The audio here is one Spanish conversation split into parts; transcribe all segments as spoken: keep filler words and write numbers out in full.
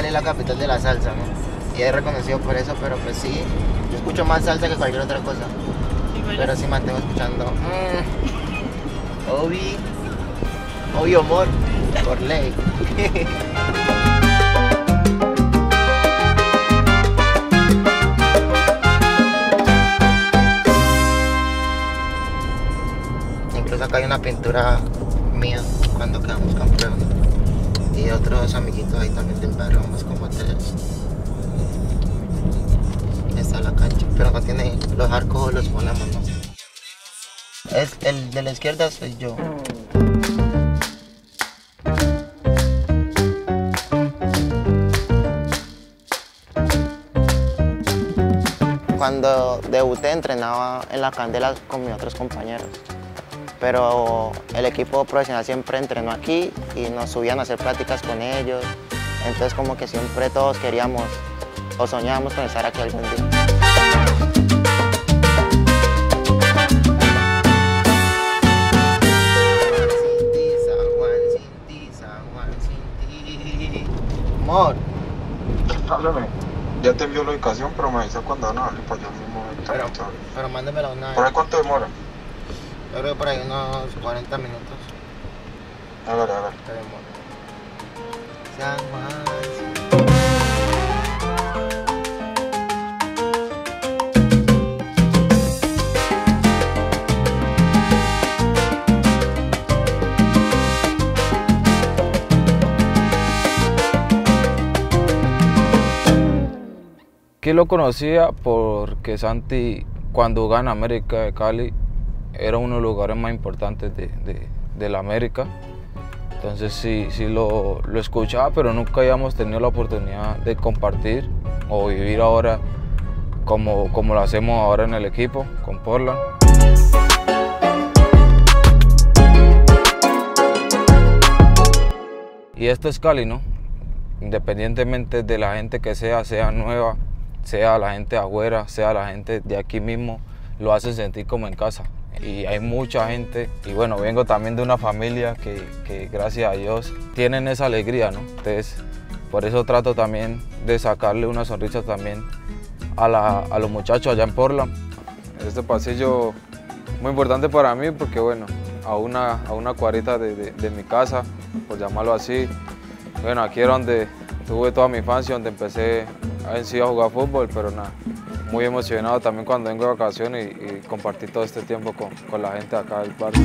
es la capital de la salsa, ¿no? Y es reconocido por eso, pero pues sí, yo escucho más salsa que cualquier otra cosa. Pero sí mantengo escuchando mmm, Obi, Obi Amor, por ley. Incluso acá hay una pintura mía cuando quedamos campeones. Y otros amiguitos ahí también del barrio, vamos como tres. Está la cancha, pero no tiene los arcos, los ponemos, ¿no? Es el de la izquierda soy yo. Cuando debuté entrenaba en la Candela con mis otros compañeros, pero el equipo profesional siempre entrenó aquí y nos subían a hacer prácticas con ellos, entonces como que siempre todos queríamos o soñábamos con estar aquí algún día. Amor. Háblame. Ya te envió la ubicación, pero me avisa cuando van a darle para allá mismo. Pero, pero mándemela una vez. ¿Por ahí cuánto demora? Yo creo que por ahí unos cuarenta minutos. Hágale, hágale. Te demora. San Juan. Aquí lo conocía porque Santi, cuando gana América de Cali, era uno de los lugares más importantes de, de, de la América. Entonces sí, sí lo, lo escuchaba, pero nunca habíamos tenido la oportunidad de compartir o vivir ahora como, como lo hacemos ahora en el equipo, con Portland. Y esto es Cali, ¿no? Independientemente de la gente que sea, sea nueva, sea la gente de afuera, sea la gente de aquí mismo, lo hacen sentir como en casa. Y hay mucha gente, y bueno, vengo también de una familia que, que gracias a Dios tienen esa alegría, ¿no? Entonces, por eso trato también de sacarle una sonrisa también a, la, a los muchachos allá en Portland. Este pasillo muy importante para mí porque, bueno, a una, a una cuadrita de, de, de mi casa, por llamarlo así. Bueno, aquí era donde tuve toda mi infancia, donde empecé en sí a jugar fútbol, pero nada, muy emocionado también cuando vengo de vacaciones y, y compartir todo este tiempo con, con la gente acá del barrio.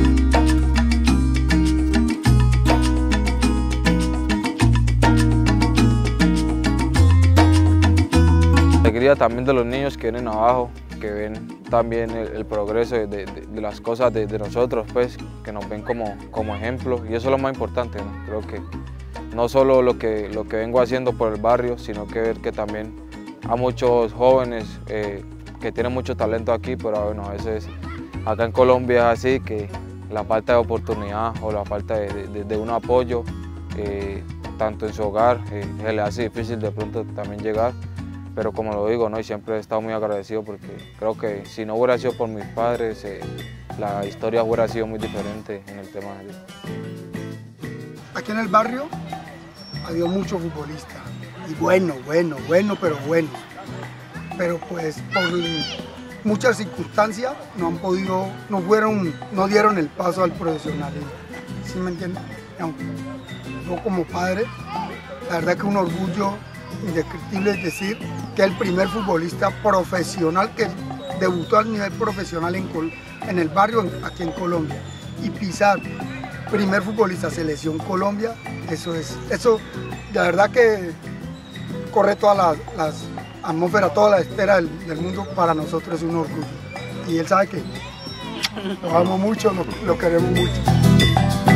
Alegría también de los niños que vienen abajo, que ven también el, el progreso de, de, de las cosas de, de nosotros, pues, que nos ven como, como ejemplo, y eso es lo más importante, ¿no? Creo que no solo lo que, lo que vengo haciendo por el barrio, sino que ver que también a muchos jóvenes eh, que tienen mucho talento aquí, pero bueno, a veces acá en Colombia es así, que la falta de oportunidad o la falta de, de, de un apoyo, eh, tanto en su hogar, eh, se le hace difícil de pronto también llegar, pero como lo digo, ¿no? Y siempre he estado muy agradecido porque creo que si no hubiera sido por mis padres, eh, la historia hubiera sido muy diferente en el tema de... Aquí en el barrio ha habido muchos futbolistas, y bueno, bueno, bueno, pero bueno. Pero pues por muchas circunstancias no han podido, no fueron, no dieron el paso al profesionalismo. ¿Sí me entienden? Yo como padre, la verdad que un orgullo indescriptible es decir que el primer futbolista profesional que debutó al nivel profesional en, en el barrio aquí en Colombia y pisar primer futbolista selección Colombia, eso es, eso la verdad que corre todas las, las atmósferas, toda la esfera del, del mundo, para nosotros es un orgullo. Y él sabe que lo amamos mucho, lo, lo queremos mucho.